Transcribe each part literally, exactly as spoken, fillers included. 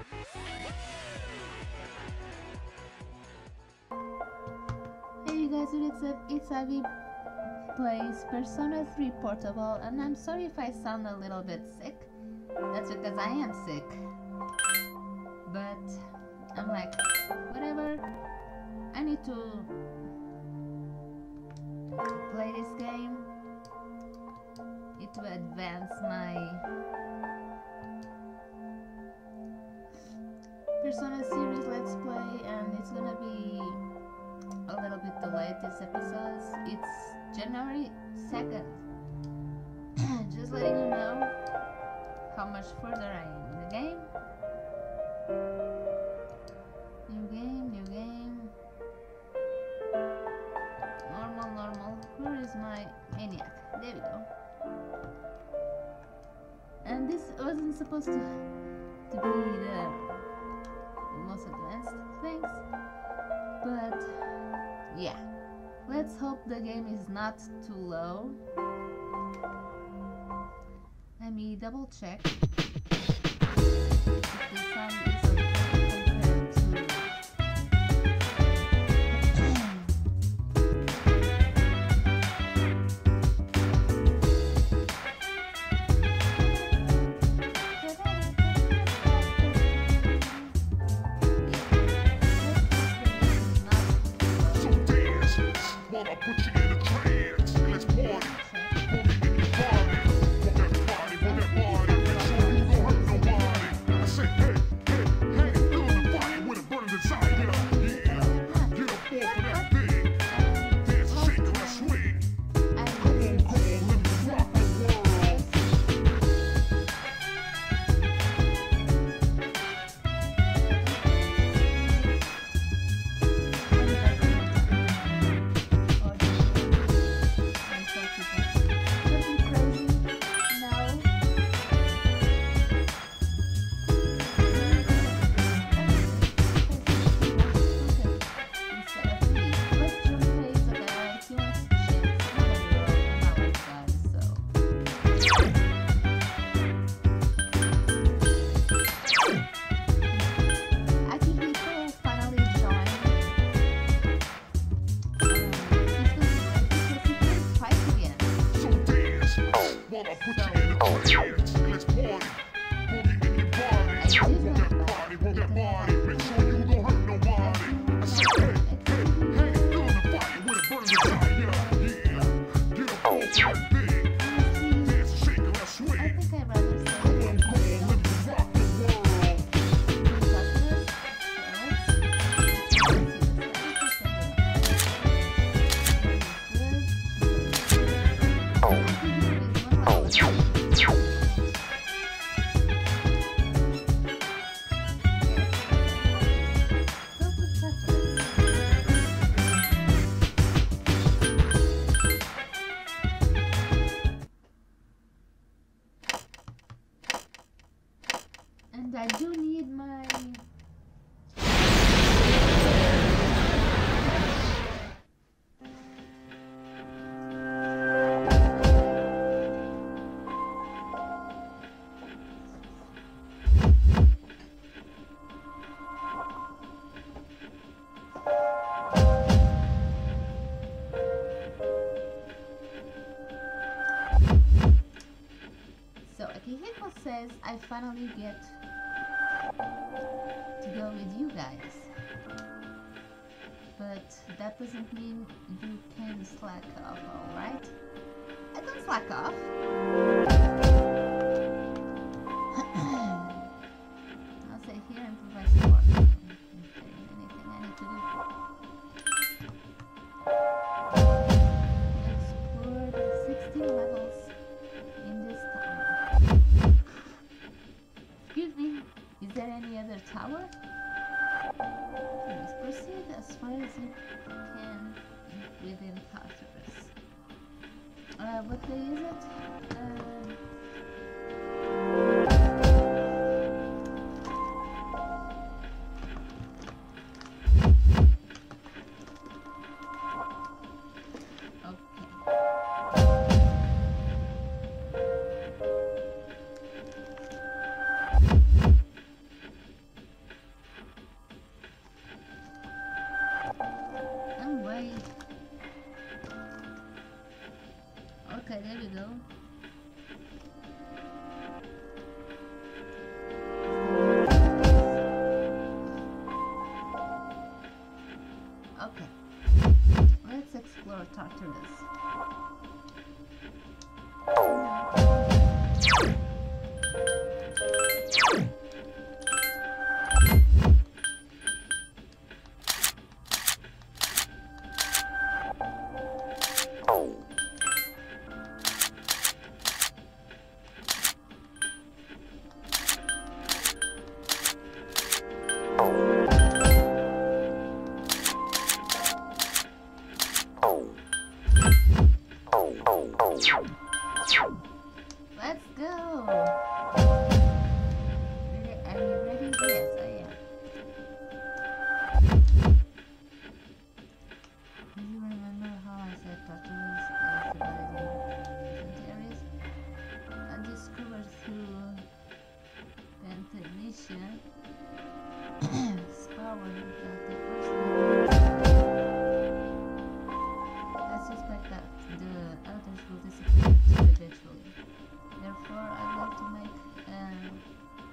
Hey you guys, what's up? It's Ivyplaygamez Persona three Portable, and I'm sorry if I sound a little bit sick. That's because I am sick. But I'm like, whatever. I need to play this game. It will advance my Persona series Let's Play, and it's gonna be a little bit delayed this episode. It's January second. Just letting you know how much further I am in the game. New game, new game. Normal, normal. Where is my Maniac? There we go. And this wasn't supposed to, to be the most advanced things, but yeah. Let's hope the game is not too low. Let me double check if the sound is okay compared to I'll put you in a trance. Let's party. Party in your body. Want that body, want that body. Make sure you don't hurt nobody. I say, hey, hey, hey, feel the fire with a burning desire. Yeah, get up off of that thing. Dance, shake, and swing. Come on, come on, let me rock the world. I'll put you in a trance. Let's party. Party in your body. Want that body, want that body. Make sure you don't hurt nobody. I say, hey, hey, hey, feel the fire with a burning desire. Yeah, get up off that thing. Dance, shake, and swing. Come on, come on, let me rock the world. And I do need my So Akihiko says I finally get to go with you guys, but that doesn't mean you can slack off, alright? I don't slack off. I'll stay here and provide support. If there is anything I need to do. Explored sixteen levels in this tower. Excuse me. Is there any other tower? Please proceed as far as you can within Tartarus. Uh, what day is it? Uh,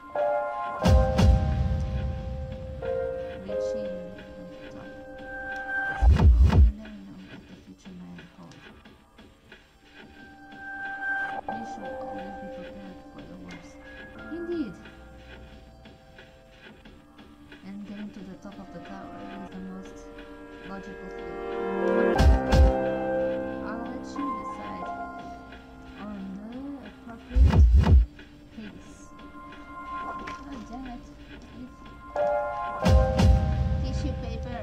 Reaching the top. You never know what the future may hold. You should always be prepared for the worst. Indeed. And getting to the top of the tower is the most logical thing. I'll let you decide on the appropriate pace. Oh damn it. Tissue paper.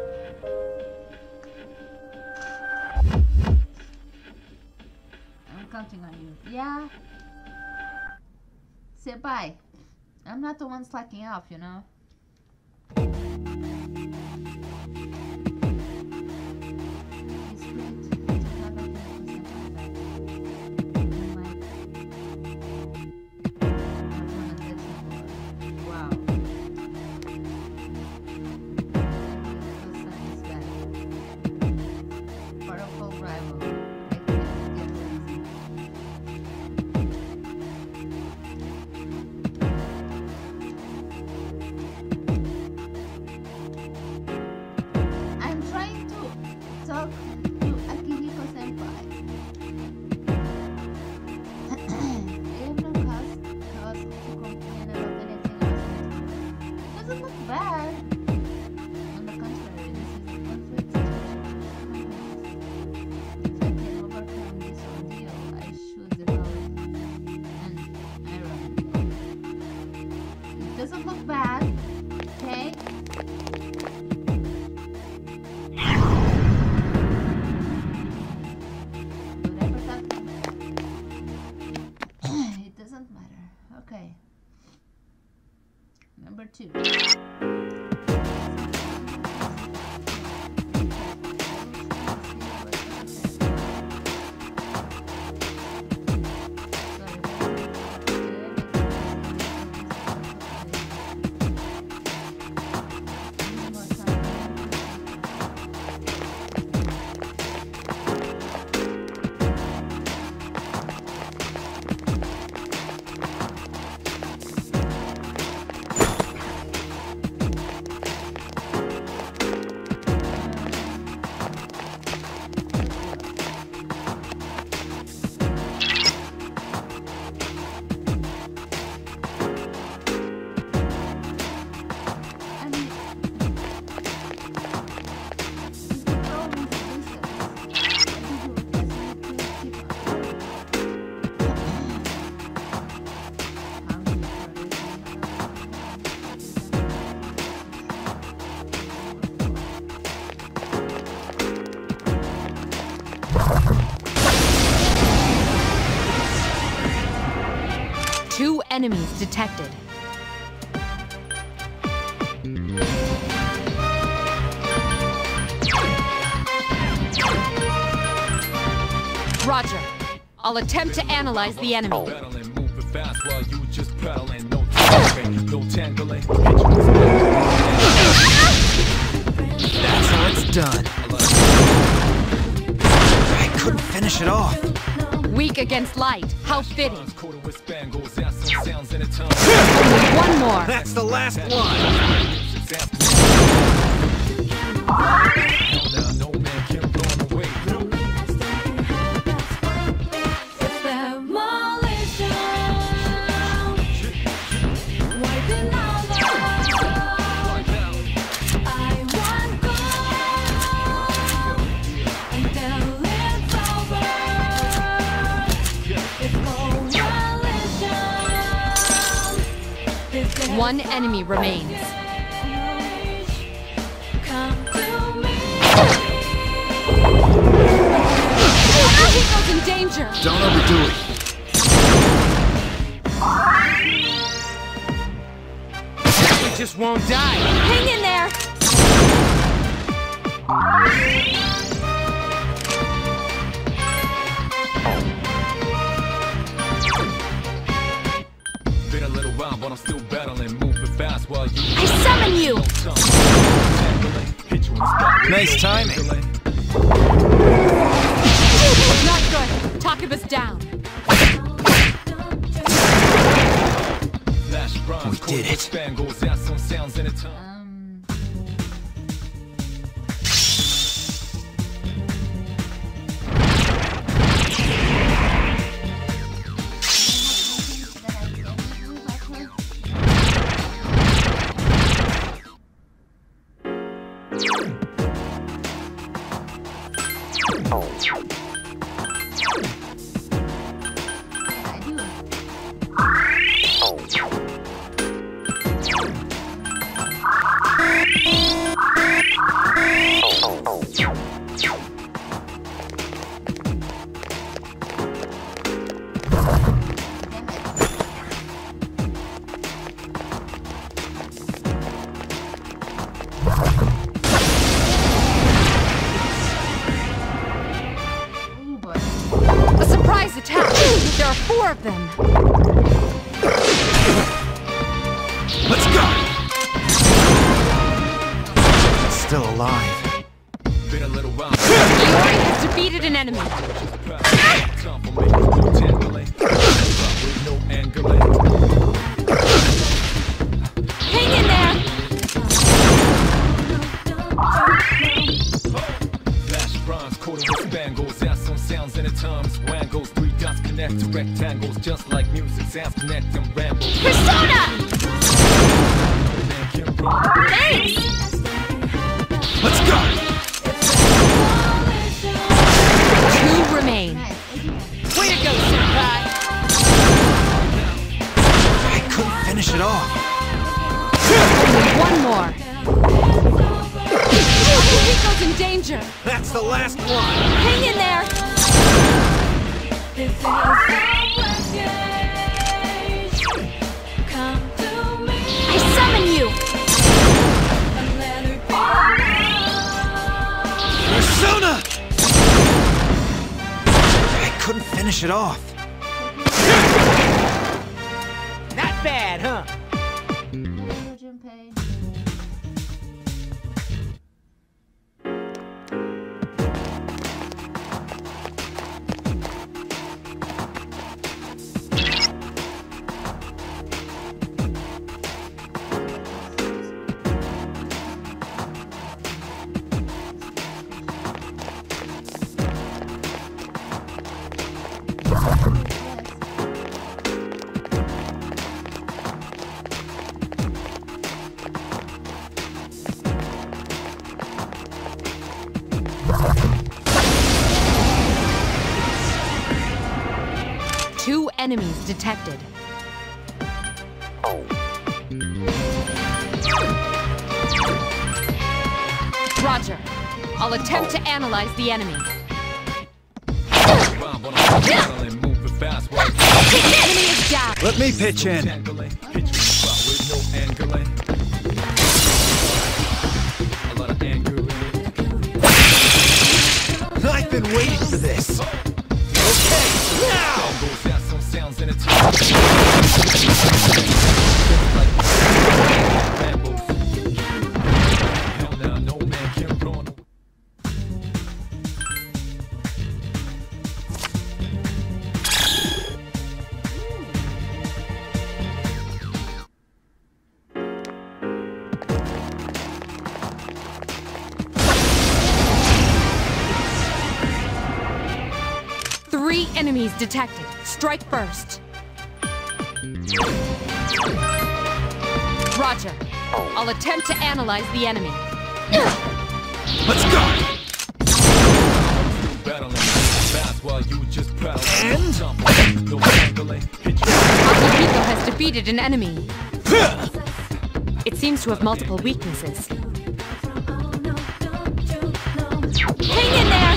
I'm counting on you. Yeah? Say bye. I'm not the one slacking off, you know? It's great to have a person like that. Wow. This is bad. Powerful rival. I can't get lazy. I'm trying to talk to Akihiko senpai. I have no cause, cause to complain about anything else. Doesn't look bad. On the contrary, this is a conflict situation. If I can overcome this ordeal, I should develop an iron will. It doesn't look bad, okay? Whatever that it doesn't matter. Okay. Number two. Two enemies detected. Roger. I'll attempt to analyze the enemy. That's how it's done. I couldn't finish it off. Weak against light. How fitting. One more. That's the last one. One enemy remains. Akihiko's in danger. Don't overdo it. We just won't die. Hang in there. Been a little while, but I'm still battling, moving fast while you. I summon you. Nice timing. Not good. Takuba's down. Flash run. did it. Band goes out, some sounds in a time. Um. A surprise attack! There are four of them! Let's go! It's still alive. Been a little while. Iori has defeated an enemy. Hang in there! Flash bronze, quarter with spangles, out some sounds in a times. Wangles, three dots connect to rectangles, just like music sounds connect and ramble. Persona! Thanks! Let's go! Two remain. Way to go, Senpai! I couldn't finish it off. Only one more. Akihiko's in danger. That's the last one. Hang in there. I summon you. Persona! I couldn't finish it off. Not bad, huh? Junpei. Two enemies detected. Roger. I'll attempt to analyze the enemy. The enemy is down. Let me pitch in. I've been waiting for this. Okay, now! Three enemies detected. Strike first. Roger. I'll attempt to analyze the enemy. Let's go! And? Akihiko has defeated an enemy. It seems to have multiple weaknesses. Hang in there!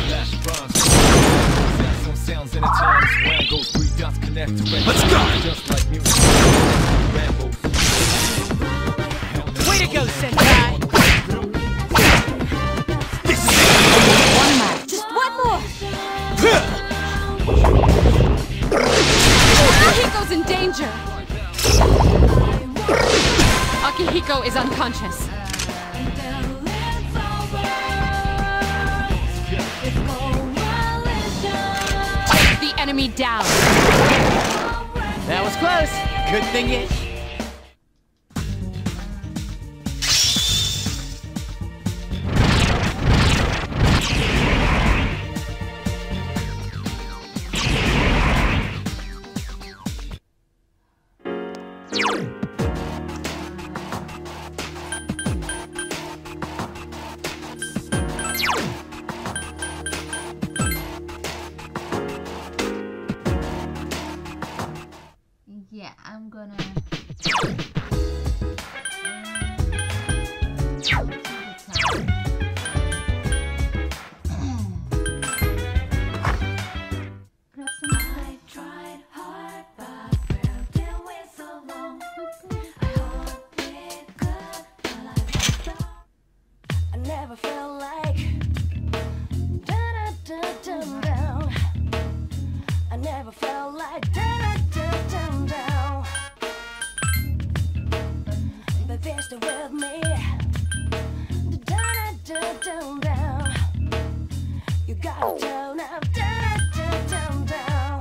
Let's go! Way to go, Senpai! This is One left. Just one more! Akihiko's in danger! Akihiko is unconscious. Take the enemy down. That was close. Good thing it... fish with me. Down, down, down, down. You gotta down, down, down, down, down.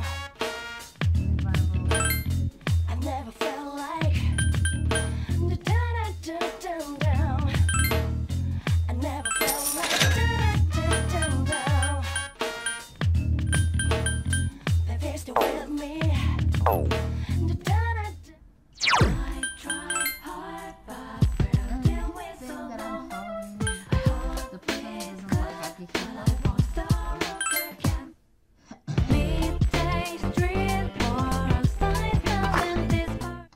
I never felt like down, down, down, down. I never felt like down, down, down. The fish with me. I tried hard, but fell down with so long. I hope The person doesn't like Aki I won't start again. Midday street or a sign in this part.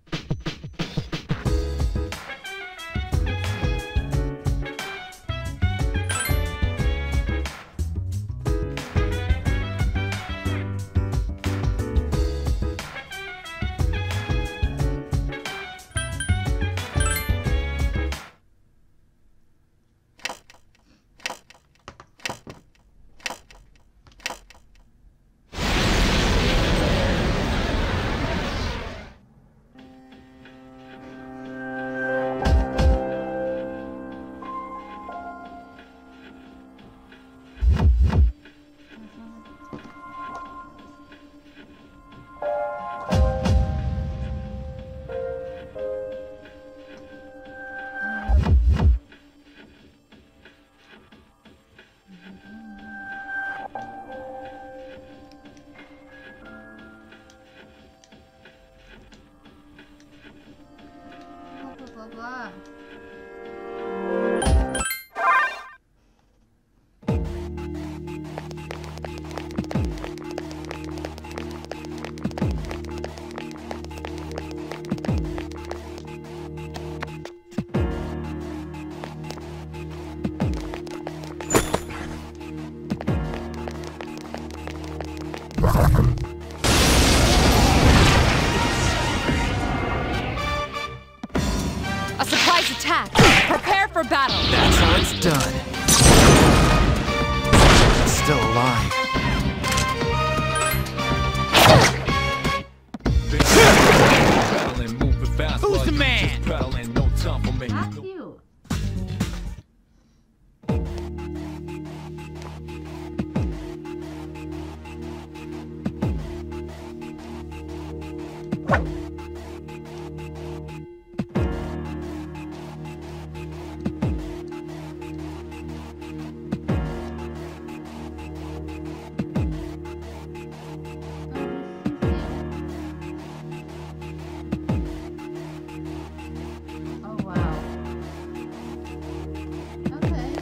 Blah, blah, blah. A surprise attack. Prepare for battle. That's how it's done. It's still alive. Battling, moving fast. Who's while the you man? just battling, no time for me. Not you. Oh wow. Okay.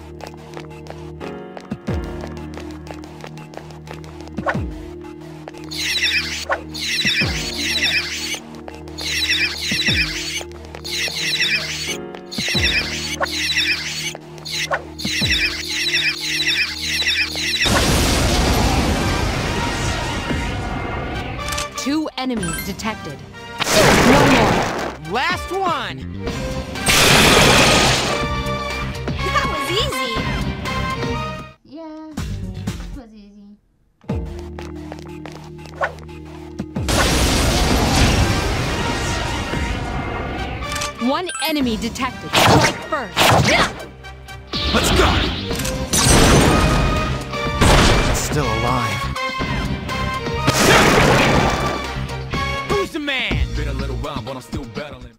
Two enemies detected. One more. Last one. That was easy. Yeah. It was easy. One enemy detected. Strike first. Let's go! It's still alive. Who's the man? Been a little while, but I'm still battling.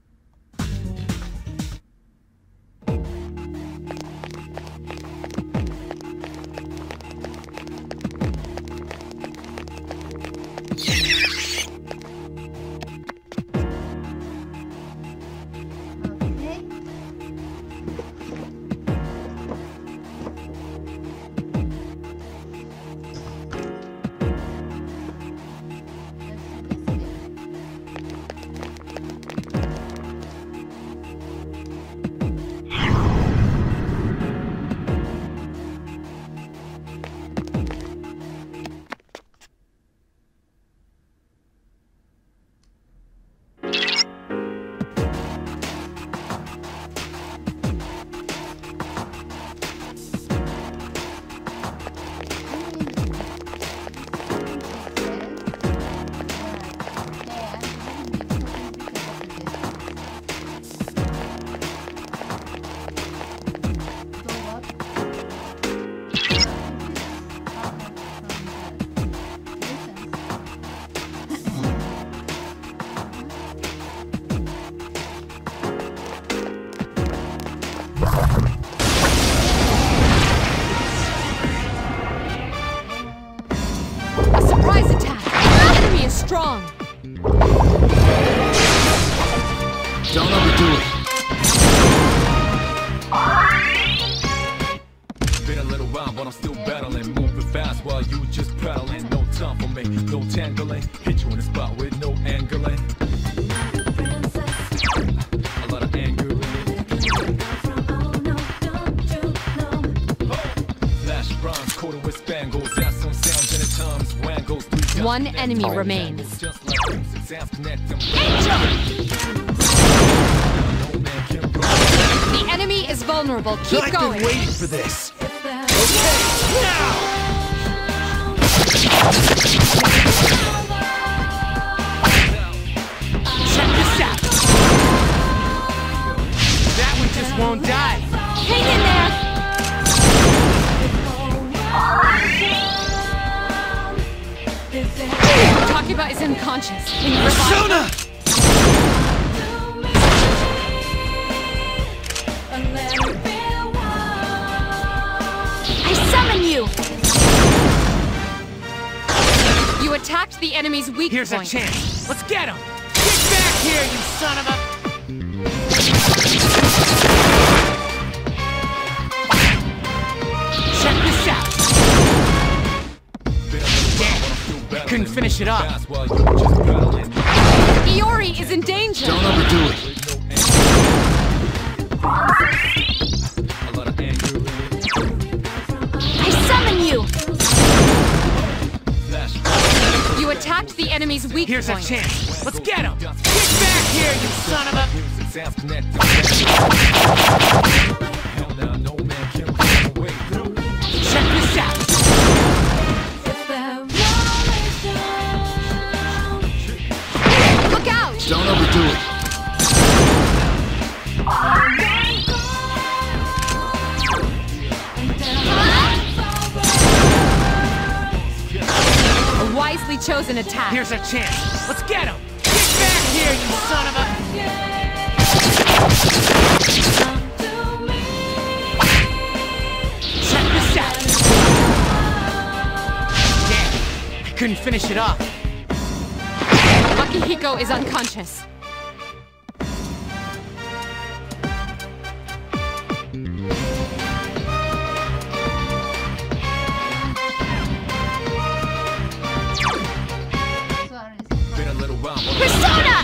Okay. Let's do this again. Don't overdo it. Been a little while, but I'm still battling. Moving fast while you just prattling. No time for me, no tangling. Hit you in the spot with no angling. A lot of anger in it. Flash bronze coated with spangles. Ass on sounds and at times wangles. Three One dots, enemy connect, remains. just like music, sounds connect them. The enemy is vulnerable. Keep I've going. been waiting for this. Check this out. That one just won't die. Hang in there. Takiba is unconscious. Can you revive him? Persona! I summon you. You attacked the enemy's weak Here's point. a chance. Let's get him. Get back here, you son of a... Check this out. Damn, I couldn't finish it off. Iori is in danger. Don't overdo it. I summon you. You attacked the enemy's weak Here's a point. chance. Let's get him. Get back here, you son of a... Check this out. Look out! Don't overdo it. A wisely chosen attack. Here's a chance. Let's get him. Get back here, you son of a... Check this out. Damn, I couldn't finish it off. Akihiko is unconscious. Sorry. Persona!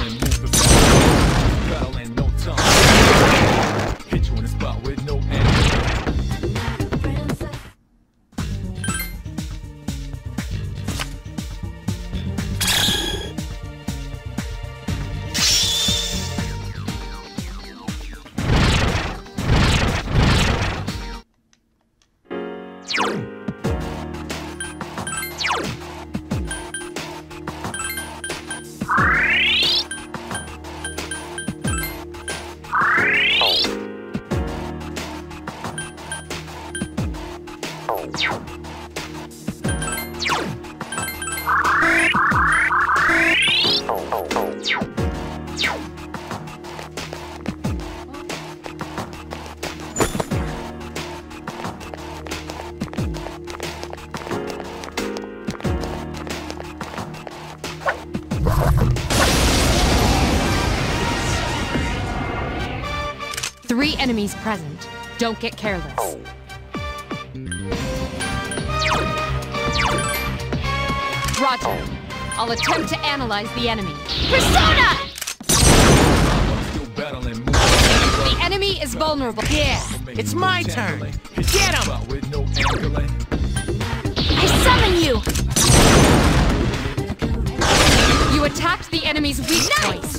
Hit you in the spot with no anger. Three enemies present. Don't get careless. Roger. I'll attempt to analyze the enemy. Persona! The enemy is vulnerable. Yeah, it's my turn. Get him! I summon you! You attacked the enemy's weak point.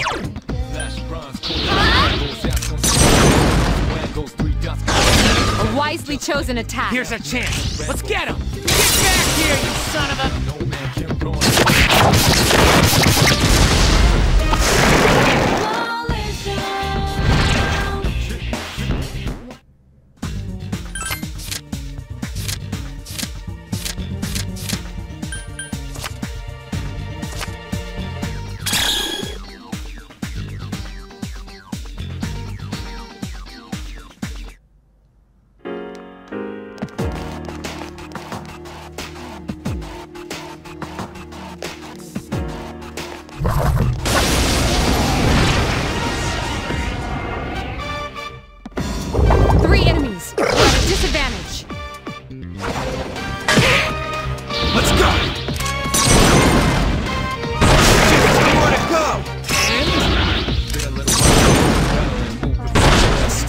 A wisely chosen attack. Here's a chance. Let's get him. Get back here, you son of a...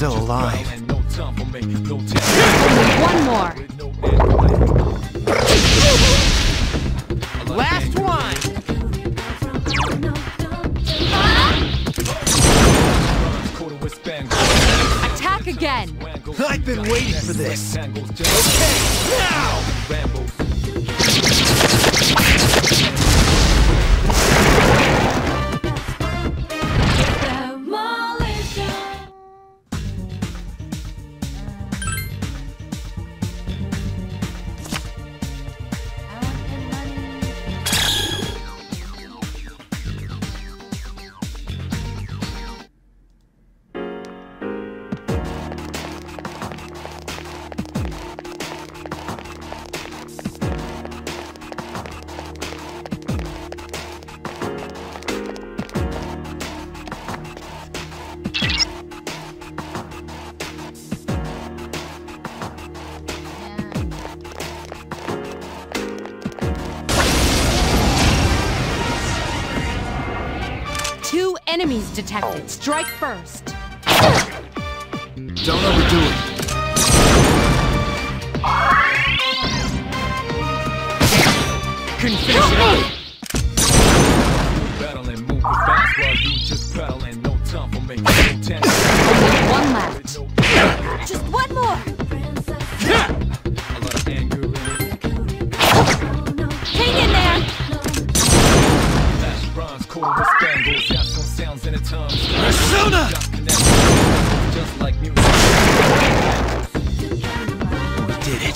still alive. Only one more. Last one! Attack again. I've been waiting for this. Okay, now! Two enemies detected. Strike first. Don't overdo it. Couldn't finish it off. Only one left. Just one more. Hang in there. Persona! We did it.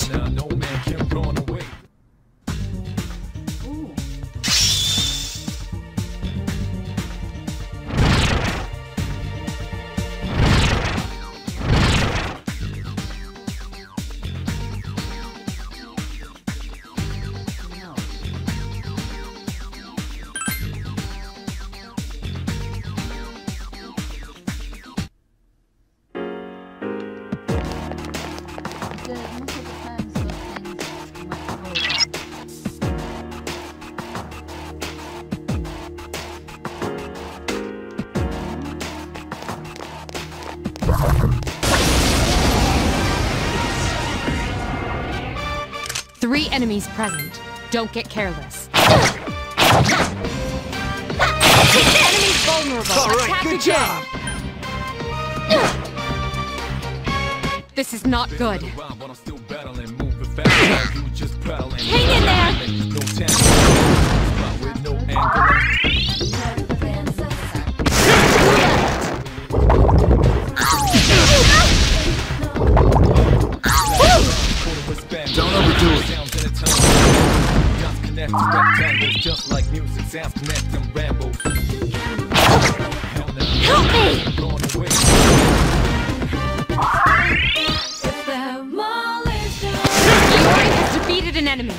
Three enemies present. Don't get careless. Enemies vulnerable. All right, Attack good again. job. This is not good. Hang in there. Don't overdo it. Just like music sounds connect them rambles. Help me! Yori has defeated an enemy.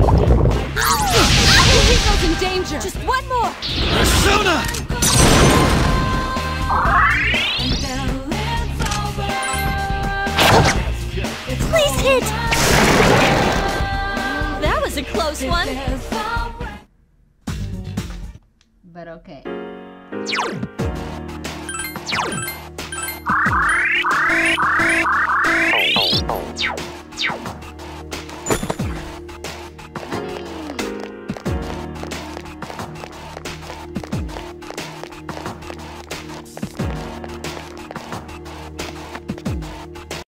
He's in danger. Just one more. Persona! Please hit. That was a close one. But okay.